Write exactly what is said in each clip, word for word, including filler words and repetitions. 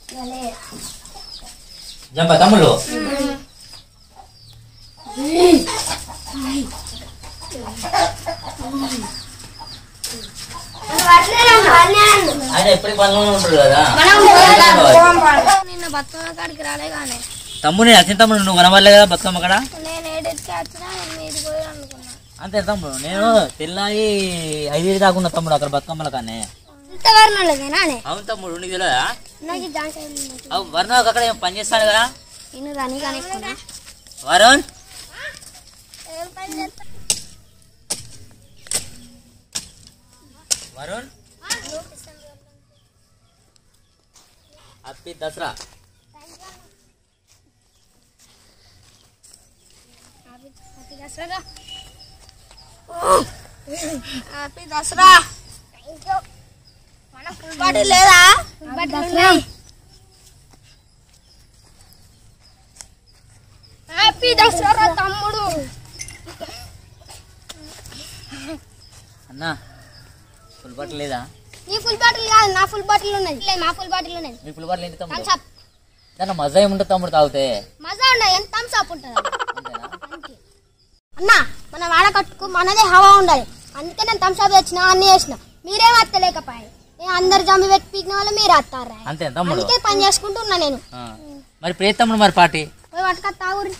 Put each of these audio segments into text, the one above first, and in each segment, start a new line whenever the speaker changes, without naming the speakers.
జంప తమ్ముడు ఆయన ఎప్పటికి పనులు ఉంటాడు కదా
నిన్న బతుకమ్మ కాడికి రాలే కానీ
తమ్ముడు నేను వచ్చిన తమ్ముడు నువ్వు కనబడలే కదా బతుకమ్మ కాడ
నేను ఏడింటికి వచ్చినా నేను మీది పోయి అనుకున్నా
అంతే తమ్ముడు నేను తెల్లాయి ఐదు దాకున్నా తమ్ముడు అక్కడ బతుకమ్మల కానీ
ఇంతవరకు లేదేనా
అవును తమ్ముడు నీకు తెలియదా
నాకు దాంట్లో
అవు వరుణ్ అక్కడ ఏం పని చేస్తాను కదా
నేను రాని కానీ
వరుణ్ వరుణ్ హ్యాపీ దసరా
దసరా హ్యాపీ దసరా మన ఫుల్ బాడీ లేదా హ్యాపీ దసరా తమ్ముడు
అన్నా ఫుల్ బాటిల్ లేదా
నీ ఫుల్ బాటిల్ కాదు నా ఫుల్ బాటిల్ ఉన్నది మా ఫుల్ బాటిల్ ఉన్నది
నీ ఫుల్ బాటిల్ ఏంటి తమ్ముడు
థమ్స్ అప్
దాని మజా ఏముంటుంది తమ్ముడు తాగితే
మజా ఉండదు ఎంత థమ్స్ అప్ ఉంటుంది అన్న మన వాడ కట్టుకు మనదే హవా ఉండాలి అందుకే నేను థమ్స్ అప్ తెచ్చిన అన్ని చేసిన మీరేం అత్తలేకపోయాయి నేను అందరు జమ్మి పెట్టి పీకిన వాళ్ళు మీరు అత్తారా
అంతే తమ్ముడు
అందుకే పని చేసుకుంటున్నా నేను
మరి ప్రేత తమ్ముడు మరి పార్టీ
పోయి పట్టుక తాగురి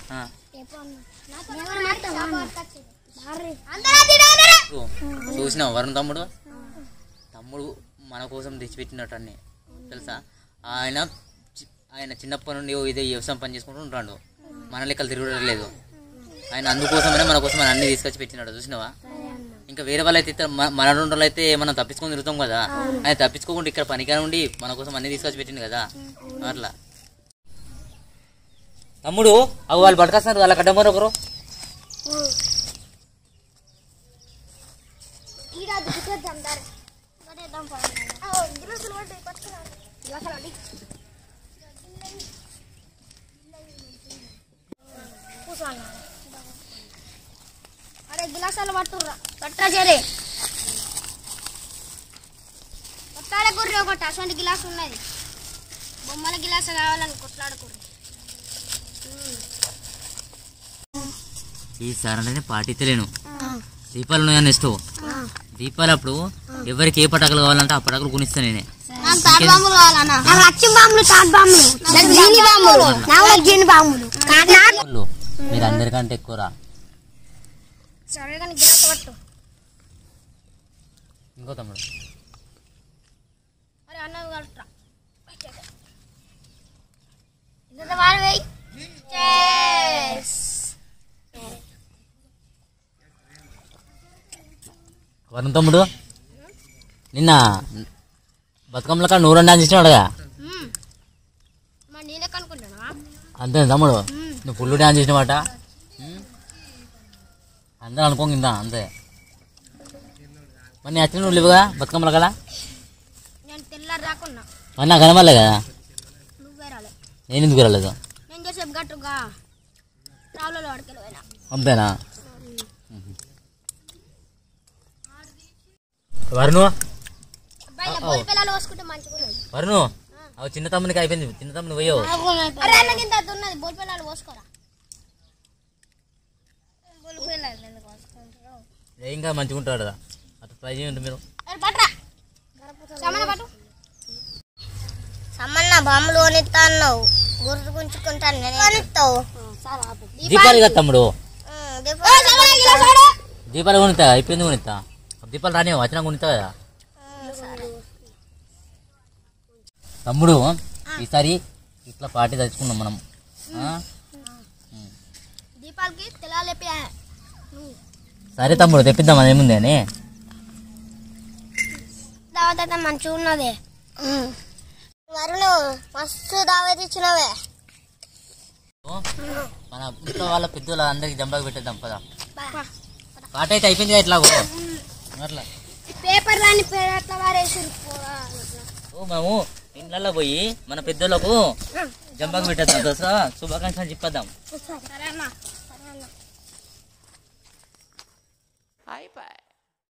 చూసినావు వరుణ్ తమ్ముడు తమ్ముడు మన కోసం తెచ్చిపెట్టినట్టు అన్ని తెలుసా ఆయన ఆయన చిన్నప్పటి నుండి ఇదే వ్యవసాయం పని చేసుకుంటూ ఉంటాడు మన లెక్కలు తిరగడం లేదు ఆయన అందుకోసమైనా మన కోసం అన్ని తీసుకొచ్చి పెట్టినాడు చూసినావా ఇంకా వేరే వాళ్ళు అయితే మన రెండు రోజులు అయితే మనం తప్పించుకొని తిరుగుతాం కదా ఆయన తప్పించుకోకుండా ఇక్కడ పనికాని ఉండి మన కోసం అన్ని తీసుకొచ్చి పెట్టింది కదా అట్లా తమ్ముడు అవి వాళ్ళు పట్టుకొస్తున్నారు వాళ్ళ కడ్డమరు ఒకరు
అరే గిలాసాలు పట్టుర్రా పట్టరా చేరే కొట్లాడకూర్రి ఒకటి అసలు గిలాస్ ఉన్నది బొమ్మల గిలాస కావాలని కొట్లాడకూర్రి
ఈసారి అంటే పాటితలేను దీపాలు ఉన్నాయని నెక్స్ట్ దీపాలు అప్పుడు ఎవరికి ఏ పటాకులు కావాలంటే ఆ పటాకులు కొనిస్తా నేనే మీరు అందరికంటే ఎక్కువరా ఇంకో తమ్ముడు వరుణ్ తమ్ముడు నిన్న బతుకమ్మల కాడ నూరు డాన్స్ చేసినాడుగా అంతే తమ్ముడు నువ్వు ఫుల్ డాన్స్ చేసినమాట అందరూ అనుకోంగా అంతే మరి నేను వచ్చిన నువ్వు లేవుగా బతుకమ్మల కదా మరి నాకు కనబడలే కదా నేను ఎందుకు రాలేదు అంతేనా వరుణు వరుణు అవి చిన్న తమ్మునికి అయిపోయింది చిన్న తమ్ముని పోయావు ఇంకా మంచిగా ఉంటాడు కదా అట్లా ట్రై చేయండి మీరు
సమ్మన్న బాంబులు కొనిస్తా అన్నావు గుర్తు గుంచుకుంటాను
దీపాలు కదా తమ్ముడు దీపాలు కొనిస్తా అయిపోయింది కొనిస్తా దీపాలు రాని వచ్చినా కొనిస్తా కదా తమ్ముడు ఈసారి ఇట్లా పార్టీ తెచ్చుకున్నాం మనం
దీపాలకి తెలాలేపి
సరే తమ్ముడు తెప్పిద్దాం అదేముంది అని
దావత మంచిగా ఉన్నదే వరుణు మస్తు దావత్ ఇచ్చినవే
మన ఇంట్లో వాళ్ళ పెద్దోళ్ళ అందరికి జంబాకి పెట్టేద్దాం పదా పాట అయితే అయిపోయింది కదా ఇట్లాగో అట్లా
పేపర్ రాని అట్లా వారేసి
ఓ మేము ఇంట్లో పోయి మన పెద్దోళ్ళకు జంబాకి పెట్టేద్దాం దసరా శుభాకాంక్షలు చెప్పేద్దాం
సరేనా
అయిపోయి